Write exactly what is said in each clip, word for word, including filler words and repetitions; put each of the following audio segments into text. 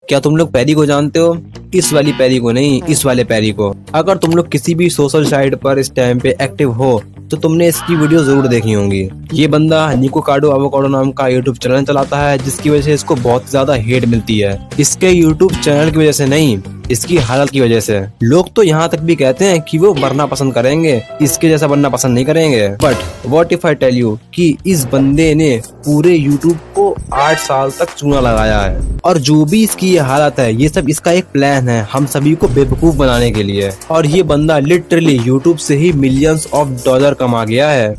क्या तुम लोग पैरी को जानते हो? इस वाली पैरी को नहीं, इस वाले पैरी को। अगर तुम लोग किसी भी सोशल साइट पर इस टाइम पे एक्टिव हो तो तुमने इसकी वीडियो जरूर देखी होंगी। ये बंदा निको कार्डो एवोकाडो नाम का यूट्यूब चैनल चलाता है, जिसकी वजह से इसको बहुत ज्यादा हेट मिलती है। इसके यूट्यूब चैनल की वजह से नहीं, इसकी हालत की वजह से। लोग तो यहाँ तक भी कहते हैं कि वो मरना पसंद करेंगे, इसके जैसा बनना पसंद नहीं करेंगे। But what if I tell you कि इस बंदे ने पूरे यूट्यूब को आठ साल तक चूना लगाया है, और जो भी इसकी ये हालत है ये सब इसका एक प्लान है हम सभी को बेवकूफ बनाने के लिए। और ये बंदा लिटरली यूट्यूब से ही मिलियंस ऑफ डॉलर कमा गया है।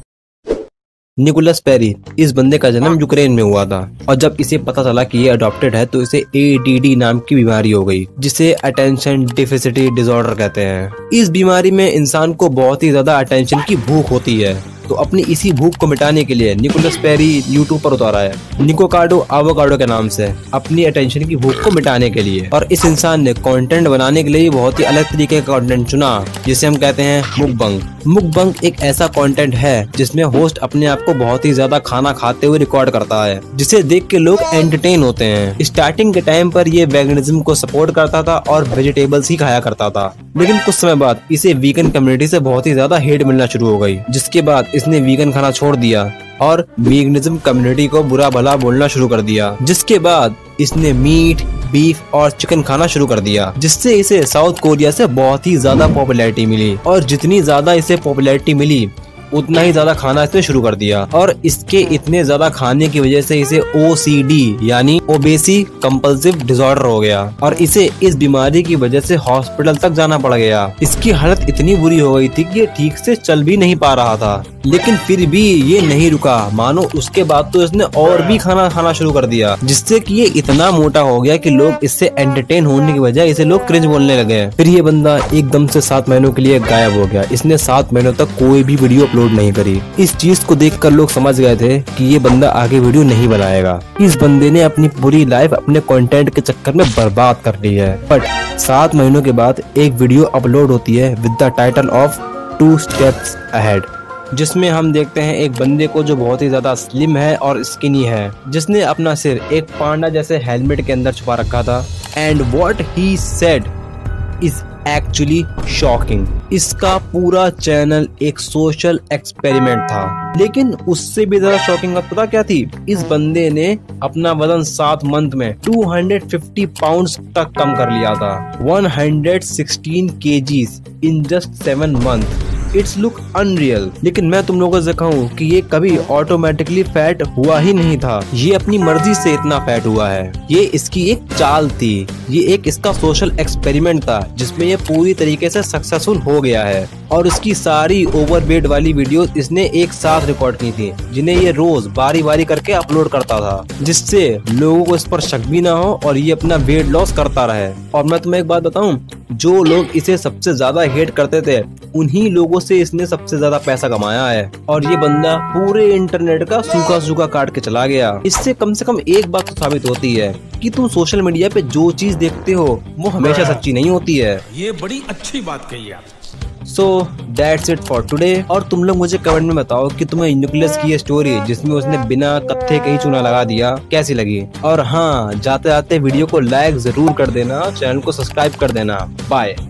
निकोलस पेरी, इस बंदे का जन्म यूक्रेन में हुआ था, और जब इसे पता चला कि ये अडॉप्टेड है तो इसे ए डी डी नाम की बीमारी हो गई, जिसे अटेंशन डेफिसिट डिसऑर्डर कहते हैं। इस बीमारी में इंसान को बहुत ही ज्यादा अटेंशन की भूख होती है, तो अपनी इसी भूख को मिटाने के लिए निकोलस पेरी यूट्यूब पर उतारा है निको कार्डो एवोकाडो के नाम से, अपनी अटेंशन की भूख को मिटाने के लिए। और इस इंसान ने कंटेंट बनाने के लिए बहुत ही अलग तरीके का कंटेंट चुना, जिसे हम कहते हैं मुकबंग। मुकबंग एक ऐसा कंटेंट है जिसमें होस्ट अपने आप को बहुत ही ज्यादा खाना खाते हुए रिकॉर्ड करता है, जिसे देख के लोग एंटरटेन होते हैं। स्टार्टिंग के टाइम पर ये वेगनिज्म को सपोर्ट करता था और वेजिटेबल्स ही खाया करता था, लेकिन कुछ समय बाद इसे वीगन कम्युनिटी से बहुत ही ज्यादा हेट मिलना शुरू हो गई, जिसके बाद इसने वीगन खाना छोड़ दिया और वीगनिज्म कम्युनिटी को बुरा भला बोलना शुरू कर दिया। जिसके बाद इसने मीट, बीफ और चिकन खाना शुरू कर दिया, जिससे इसे साउथ कोरिया से बहुत ही ज्यादा पॉपुलैरिटी मिली। और जितनी ज्यादा इसे पॉपुलैरिटी मिली उतना ही ज्यादा खाना इसने शुरू कर दिया, और इसके इतने ज्यादा खाने की वजह से इसे ओ सी डी यानी ओबेसी कंपल्सिव डिसऑर्डर हो गया, और इसे इस बीमारी की वजह से हॉस्पिटल तक जाना पड़ गया। इसकी हालत इतनी बुरी हो गई थी कि ये ठीक से चल भी नहीं पा रहा था, लेकिन फिर भी ये नहीं रुका। मानो उसके बाद तो इसने और भी खाना खाना शुरू कर दिया, जिससे कि ये इतना मोटा हो गया कि लोग इससे एंटरटेन होने की बजाय इसे लोग क्रिंज बोलने लगे। फिर ये बंदा एकदम से सात महीनों के लिए गायब हो गया। इसने सात महीनों तक कोई भी वीडियो अपलोड नहीं करी। इस चीज को देखकर लोग समझ गए थे कि ये बंदा आगे वीडियो नहीं बनाएगा। इस बंदे ने अपनी पूरी लाइफ अपने कंटेंट के चक्कर में बर्बाद कर ली है। बट सात महीनों के बाद एक वीडियो अपलोड होती है with the title of two steps ahead, जिसमें हम देखते हैं एक बंदे को जो बहुत ही ज्यादा स्लिम है और स्किनी है, जिसने अपना सिर एक पांडा जैसे हेलमेट के अंदर छुपा रखा था। And what he said is actually shocking. इसका पूरा चैनल एक सोशल एक्सपेरिमेंट था, लेकिन उससे भी ज्यादा शॉकिंग बात पता क्या थी? इस बंदे ने अपना वजन सात मंथ में दो सौ पचास पाउंड्स तक कम कर लिया था, एक सौ सोलह KGs in just seven month. It's look unreal. लेकिन मैं तुम लोगों से कहूँ कि ये कभी ऑटोमेटिकली फैट हुआ ही नहीं था, ये अपनी मर्जी से इतना फैट हुआ है। ये इसकी एक चाल थी, ये एक इसका सोशल एक्सपेरिमेंट था, जिसमें ये पूरी तरीके से सक्सेसफुल हो गया है। और इसकी सारी ओवरवेट वाली वीडियोस इसने एक साथ रिकॉर्ड की थी, जिन्हें ये रोज बारी बारी करके अपलोड करता था, जिससे लोगों को इस पर शक भी ना हो और ये अपना वेट लॉस करता रहे। और मैं तुम्हें एक बात बताऊं, जो लोग इसे सबसे ज्यादा हेट करते थे उन्हीं लोगों से इसने सबसे ज्यादा पैसा कमाया है। और ये बंदा पूरे इंटरनेट का सूखा सूखा काट के चला गया। इससे कम से कम एक बात तो साबित होती है कि तुम सोशल मीडिया पे जो चीज देखते हो वो हमेशा सच्ची नहीं होती है। ये बड़ी अच्छी बात कही आप। So that's it for today. और तुम लोग मुझे कमेंट में बताओ कि तुम्हें निकोलस की ये स्टोरी, जिसमें उसने बिना कत्थे के ही चूना लगा दिया, कैसी लगी। और हाँ, जाते जाते वीडियो को लाइक जरूर कर देना, चैनल को सब्सक्राइब कर देना। बाय।